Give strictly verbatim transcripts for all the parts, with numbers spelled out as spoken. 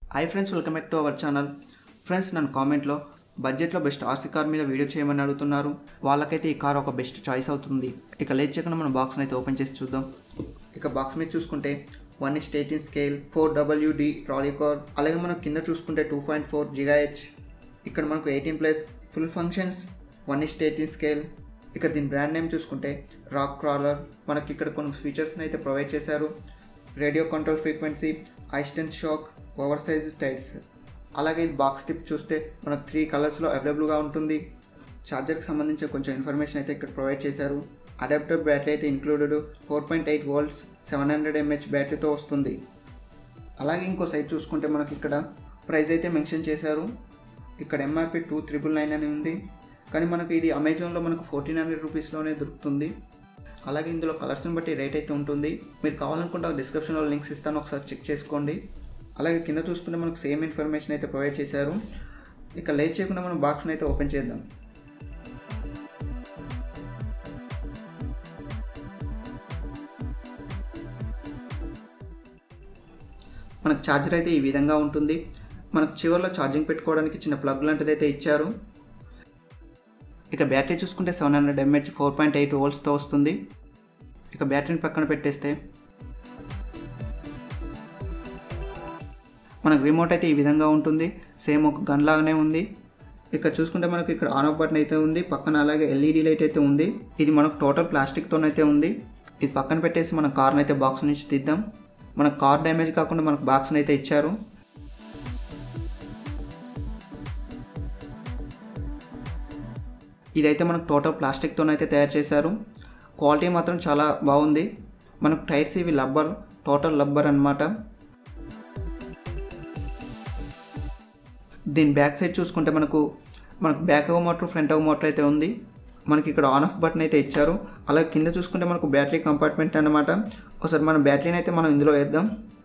Hi friends, welcome back to our channel. Friends, నన్ను కామెంట్లో బడ్జెట్లో బెస్ట్ ఆర్సీ కార్ మీద వీడియో చేయమని అడుగుతున్నారు. వాళ్ళకైతే ఈ కార్ ఒక బెస్ట్ చాయిస్ అవుతుంది. ఇక లేట్ చేయకుండా మనం బాక్స్ని అయితే ఓపెన్ చేసి చూద్దాం. ఇక బాక్స్ మీద చూసుకుంటే one is eighteen scale four W D trolley car, అలాగే మనం కింద చూసుకుంటే two point four giga H, ఇక్కడ మనకు eighteen plus full functions, one is eighteen scale. ఇక దీని బ్రాండ్ నేమ్ చూసుకుంటే రాక్ క్రాలర్. మనకి ఇక్కడ కొన్ని ఫీచర్స్ని అయితే ప్రొవైడ్ చేశారు. Radio control frequency, high strength shock, over size tyres. అలాగే ఇది బాక్స్ టిప్ చూస్తే మనకు త్రీ కలర్స్లో అవైలబుల్గా ఉంటుంది. ఛార్జర్కి సంబంధించి కొంచెం ఇన్ఫర్మేషన్ అయితే ఇక్కడ ప్రొవైడ్ చేశారు. అడాప్టర్ బ్యాటరీ అయితే included, four point eight volts seven hundred MH బ్యాటరీతో వస్తుంది. అలాగే ఇంకో సైడ్ చూసుకుంటే మనకి ఇక్కడ ప్రైస్ అయితే మెన్షన్ చేశారు. ఇక్కడ ఎంఆర్పి టూ త్రిబుల్ నైన్ అని ఉంది, కానీ మనకు ఇది అమెజాన్లో మనకు ఫోర్టీన్ హండ్రెడ్ రూపీస్లోనే దొరుకుతుంది. అలాగే ఇందులో కలర్స్ని బట్టి రేట్ అయితే ఉంటుంది. మీరు కావాలనుకుంటే డిస్క్రిప్షన్లో లింక్స్ ఇస్తాను, ఒకసారి చెక్ చేసుకోండి. అలాగే కింద చూసుకుంటే మనకు సేమ్ ఇన్ఫర్మేషన్ అయితే ప్రొవైడ్ చేశారు. ఇక లేట్ చేయకుండా మనం బాక్స్ని అయితే ఓపెన్ చేద్దాం. మనకు ఛార్జర్ అయితే ఈ విధంగా ఉంటుంది. మనకు చివరిలో ఛార్జింగ్ పెట్టుకోవడానికి చిన్న ప్లగ్ లాంటిది అయితే ఇచ్చారు. ఇక బ్యాటరీ చూసుకుంటే seven hundred MH four point eight వోల్ట్స్తో వస్తుంది. ఇక బ్యాటరీని పక్కన పెట్టేస్తే మనకు రిమోట్ అయితే ఈ విధంగా ఉంటుంది. సేమ్ ఒక గన్ లాగానే ఉంది. ఇక చూసుకుంటే మనకు ఇక్కడ ఆన్ ఆఫ్ బటన్ అయితే ఉంది, పక్కన అలాగే ఎల్ఈడి లైట్ అయితే ఉంది. ఇది మనకు టోటల్ ప్లాస్టిక్తోనైతే ఉంది. ఇది పక్కన పెట్టేసి మన కార్ని అయితే బాక్స్ నుంచి తీద్దాం. మన కార్ డ్యామేజ్ కాకుండా మనకు బాక్స్ని అయితే ఇచ్చారు. ఇదైతే మనకు టోటల్ ప్లాస్టిక్తోనైతే తయారు చేశారు. క్వాలిటీ మాత్రం చాలా బాగుంది. మనకు టైర్స్ ఇవి లబ్బర్, టోటల్ లబ్బర్ అన్నమాట. దీని బ్యాక్ సైడ్ చూసుకుంటే మనకు మనకు బ్యాక్ ఒక మోటార్, ఫ్రంట్ ఒక మోటార్ అయితే ఉంది. మనకి ఇక్కడ ఆన్ ఆఫ్ బటన్ అయితే ఇచ్చారు. అలాగే కింద చూసుకుంటే మనకు బ్యాటరీ కంపార్ట్మెంట్ అన్నమాట. ఒకసారి మన బ్యాటరీని అయితే మనం ఇందులో వేద్దాం.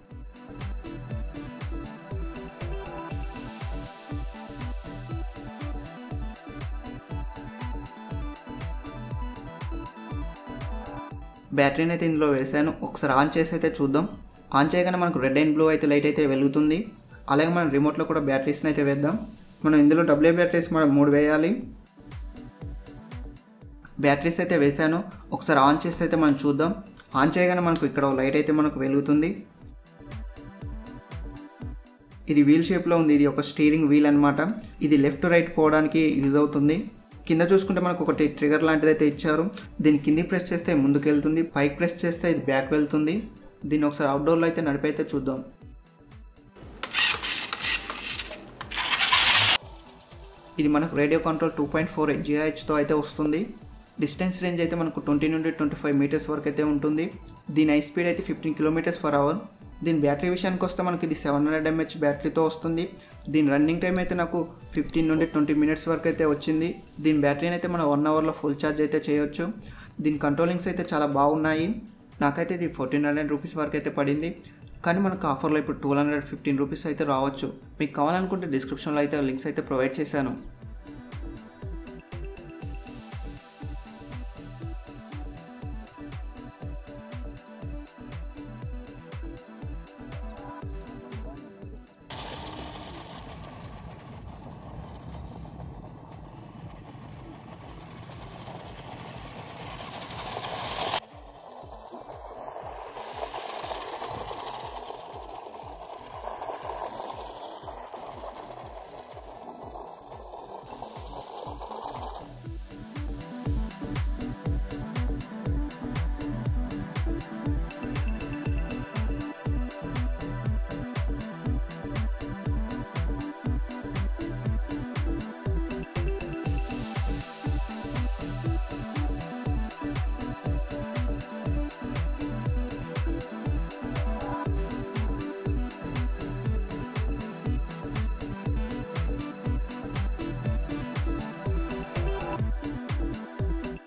బ్యాటరీని అయితే ఇందులో వేసాను. ఒకసారి ఆన్ చేసి అయితే చూద్దాం. ఆన్ చేయగానే మనకు రెడ్ అండ్ బ్లూ అయితే లైట్ అయితే వెలుగుతుంది. అలాగే మనం రిమోట్లో కూడా బ్యాటరీస్ని అయితే వేద్దాం. మనం ఇందులో డబ్ల్యూ బ్యాటరీస్ మనం మూడు వేయాలి. బ్యాటరీస్ అయితే వేసాను. ఒకసారి ఆన్ చేసి అయితే మనం చూద్దాం. ఆన్ చేయగానే మనకు ఇక్కడ లైట్ అయితే మనకు వెలుగుతుంది. ఇది వీల్ షేప్లో ఉంది. ఇది ఒక స్టీరింగ్ వీల్ అనమాట. ఇది లెఫ్ట్ రైట్ పోవడానికి యూజ్ అవుతుంది. కింద చూసుకుంటే మనకు ఒకటి ట్రిగర్ లాంటిది అయితే ఇచ్చారు. దీన్ని కింది ప్రెస్ చేస్తే ముందుకు వెళ్తుంది, పైకి ప్రెస్ చేస్తే ఇది బ్యాక్ వెళ్తుంది. దీన్ని ఒకసారి అవుట్డోర్లో అయితే నడిపైతే చూద్దాం. ఇది మనకు radio control two point four giga హెచ్తో అయితే వస్తుంది. డిస్టెన్స్ రేంజ్ అయితే మనకు ట్వంటీ నుండి ట్వంటీ ఫైవ్ మీటర్స్ వరకు అయితే ఉంటుంది. దీని హై స్పీడ్ అయితే ఫిఫ్టీన్ కిలోమీటర్స్ పర్ అవర్. దీని బ్యాటరీ విషయానికి వస్తే మనకి ఇది సెవెన్ హండ్రెడ్ ఎంహెచ్ బ్యాటరీతో వస్తుంది. దీని రన్నింగ్ టైం అయితే నాకు ఫిఫ్టీన్ నుండి ట్వంటీ మినిట్స్ వరకు అయితే వచ్చింది. దీని బ్యాటరీని అయితే మనం వన్ అవర్లో ఫుల్ ఛార్జ్ అయితే చేయొచ్చు. దీని కంట్రోలింగ్స్ అయితే చాలా బాగున్నాయి. నాకైతే ఇది ఫోర్టీన్ హండ్రెడ్ రూపీస్ వరకు అయితే పడింది, కానీ మనకు ఆఫర్లో ఇప్పుడు టూ హండ్రెడ్ ఫిఫ్టీన్ రూపీస్ అయితే రావచ్చు. మీకు కావాలనుకుంటే డిస్క్రిప్షన్లో అయితే లింక్స్ అయితే ప్రొవైడ్ చేశాను.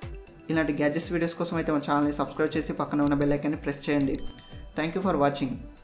ఇలాంటి గ్యాడ్జెట్స్ వీడియోస్ కోసం అయితే మన ఛానల్ని సబ్స్క్రైబ్ చేసి పక్కన ఉన్న బెల్ ఐకాన్ని ప్రెస్ చేయండి. Thank you for watching.